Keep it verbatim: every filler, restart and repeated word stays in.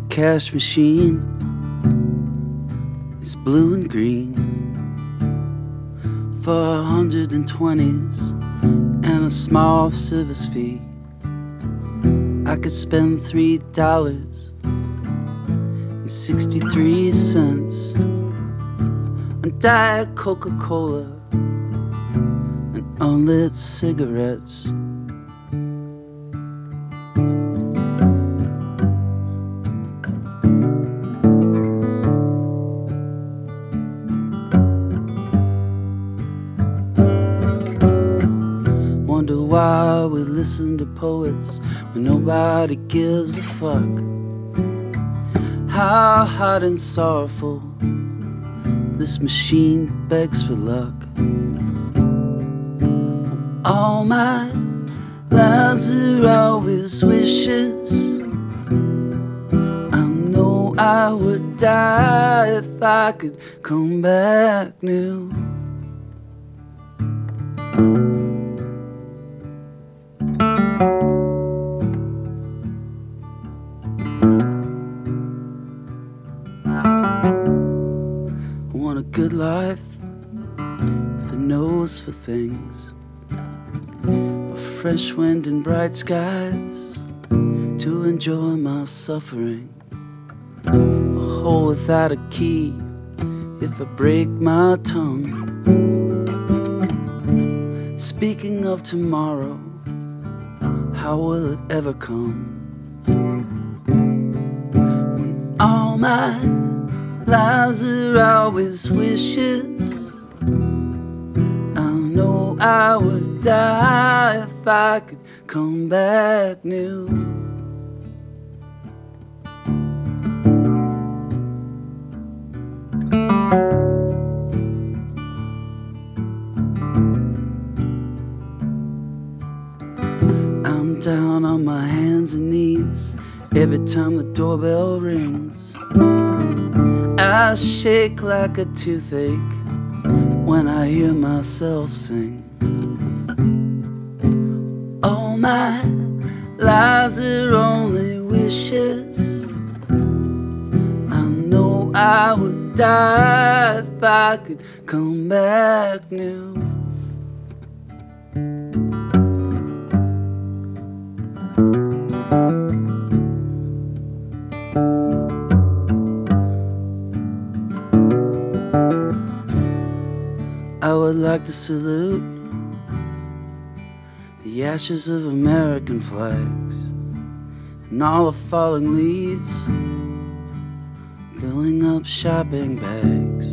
the cash machine is blue and green for a hundred and twenties and a small service fee. I could spend three dollars and sixty-three cents on Diet Coca-Cola and unlit cigarettes. Wonder why we listen to poets when nobody gives a fuck. How hot and sorrowful this machine begs for luck. All my lives are always wishes. I know I would die if I could come back new. I want a good life with a nose for things, a fresh wind and bright skies to enjoy my suffering, a hole without a key if I break my tongue. Speaking of tomorrow, how will it ever come? When all my lives are always wishes, I know I would die if I could come back new. I'm down on my hands and knees every time the doorbell rings. I shake like a toothache when I hear myself sing. All my lives are only wishes. I know I would die if I could come back new. I would like to salute the ashes of American flags and all the falling leaves filling up shopping bags.